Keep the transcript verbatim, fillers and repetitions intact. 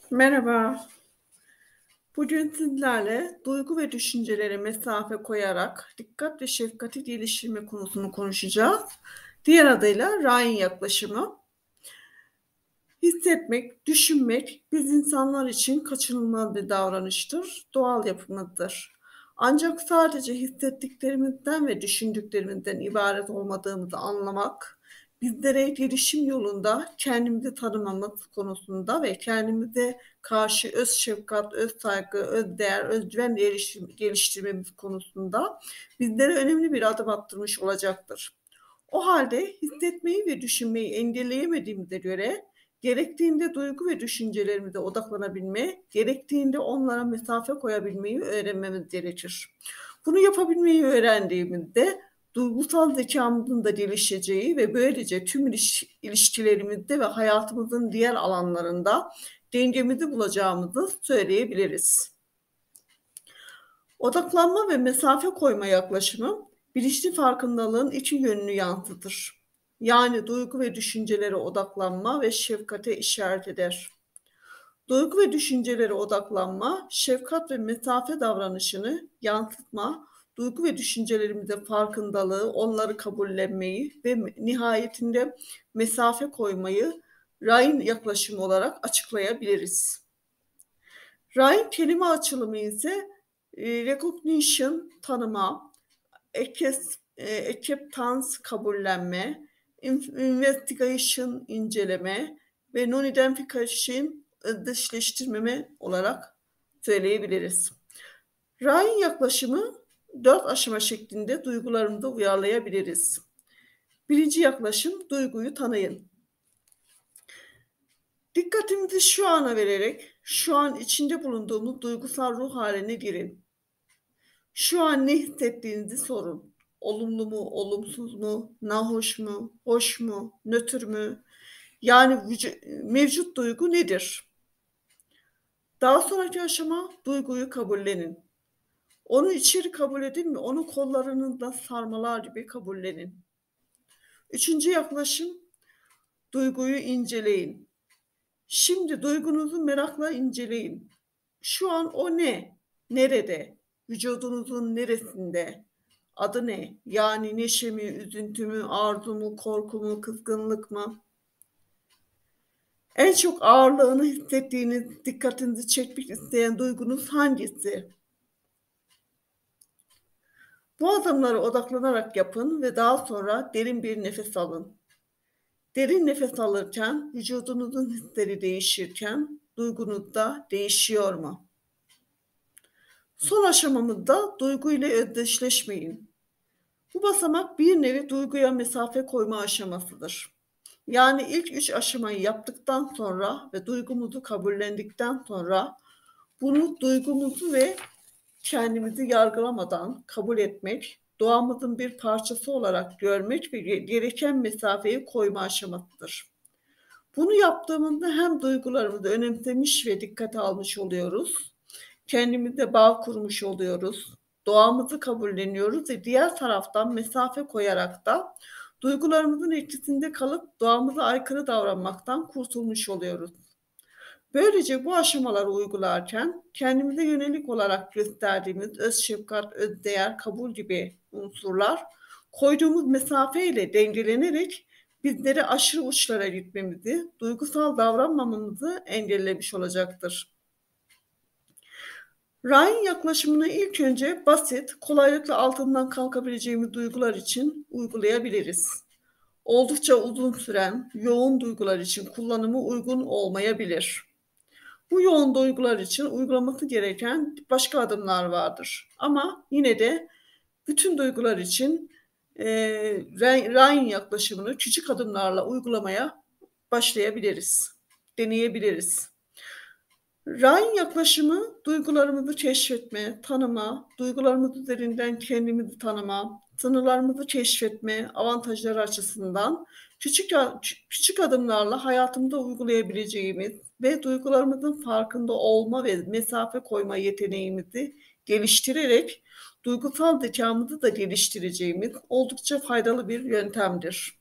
Merhaba. Bugün sizlerle duygu ve düşüncelere mesafe koyarak dikkat ve şefkati geliştirme konusunu konuşacağız. Diğer adıyla Ryan yaklaşımı. Hissetmek, düşünmek biz insanlar için kaçınılmaz bir davranıştır, doğal yapımızdır. Ancak sadece hissettiklerimizden ve düşündüklerimizden ibaret olmadığımızı anlamak, bizlere gelişim yolunda kendimizi tanımamız konusunda ve kendimize karşı öz şefkat, öz saygı, öz değer, özgüven geliştirmemiz konusunda bizlere önemli bir adım attırmış olacaktır. O halde hissetmeyi ve düşünmeyi engelleyemediğimize göre gerektiğinde duygu ve düşüncelerimize odaklanabilme, gerektiğinde onlara mesafe koyabilmeyi öğrenmemiz gerekir. Bunu yapabilmeyi öğrendiğimizde duygusal zekamızın da gelişeceği ve böylece tüm iliş- ilişkilerimizde ve hayatımızın diğer alanlarında dengemizi bulacağımızı söyleyebiliriz. Odaklanma ve mesafe koyma yaklaşımı bilinçli farkındalığın iki yönünü yansıtır. Yani duygu ve düşüncelere odaklanma ve şefkate işaret eder. Duygu ve düşüncelere odaklanma, şefkat ve mesafe davranışını yansıtma, duygu ve düşüncelerimize farkındalığı, onları kabullenmeyi ve nihayetinde mesafe koymayı Ryan yaklaşımı olarak açıklayabiliriz. Ryan kelime açılımı ise e, recognition tanıma, acceptance kabullenme, investigation inceleme ve non-identification dışleştirmeme olarak söyleyebiliriz. Ryan yaklaşımı dört aşama şeklinde duygularımızı uyarlayabiliriz. Birinci yaklaşım, duyguyu tanıyın. Dikkatimizi şu ana vererek şu an içinde bulunduğumuz duygusal ruh haline girin. Şu an ne hissettiğinizi sorun. Olumlu mu, olumsuz mu, nahoş mu, hoş mu, nötr mü? Yani vücu- mevcut duygu nedir? Daha sonraki aşama duyguyu kabullenin. Onu içeri kabul edin mi? Onu kollarınızla sarmalar gibi kabullenin. Üçüncü yaklaşım, duyguyu inceleyin. Şimdi duygunuzu merakla inceleyin. Şu an o ne? Nerede? Vücudunuzun neresinde? Adı ne? Yani neşe mi, üzüntü mü, arzu mu, korku mu, kızgınlık mı? En çok ağırlığını hissettiğiniz, dikkatinizi çekmek isteyen duygunuz hangisi? Bu adımları odaklanarak yapın ve daha sonra derin bir nefes alın. Derin nefes alırken vücudunuzun hisleri değişirken duygunuz da değişiyor mu? Son aşamamızda duygu ile özdeşleşmeyin. Bu basamak bir nevi duyguya mesafe koyma aşamasıdır. Yani ilk üç aşamayı yaptıktan sonra ve duygumuzu kabullendikten sonra bunu duygumuzu ve kendimizi yargılamadan kabul etmek, doğamızın bir parçası olarak görmek ve gereken mesafeyi koyma aşamasıdır. Bunu yaptığımızda hem duygularımızı önemsemiş ve dikkate almış oluyoruz, kendimize bağ kurmuş oluyoruz, doğamızı kabulleniyoruz ve diğer taraftan mesafe koyarak da duygularımızın etkisinde kalıp doğamıza aykırı davranmaktan kurtulmuş oluyoruz. Böylece bu aşamaları uygularken kendimize yönelik olarak gösterdiğimiz öz şefkat, öz değer, kabul gibi unsurlar koyduğumuz mesafeyle dengelenerek bizleri aşırı uçlara gitmemizi, duygusal davranmamamızı engellemiş olacaktır. Ryan yaklaşımını ilk önce basit, kolaylıkla altından kalkabileceğimiz duygular için uygulayabiliriz. Oldukça uzun süren, yoğun duygular için kullanımı uygun olmayabilir. Bu yoğun duygular için uygulaması gereken başka adımlar vardır. Ama yine de bütün duygular için e, Ryan yaklaşımını küçük adımlarla uygulamaya başlayabiliriz, deneyebiliriz. Ryan yaklaşımı duygularımızı keşfetme, tanıma, duygularımız üzerinden kendimizi tanıma, sınırlarımızı keşfetme avantajları açısından küçük küçük adımlarla hayatımızda uygulayabileceğimiz ve duygularımızın farkında olma ve mesafe koyma yeteneğimizi geliştirerek duygusal zekamızı da geliştireceğimiz oldukça faydalı bir yöntemdir.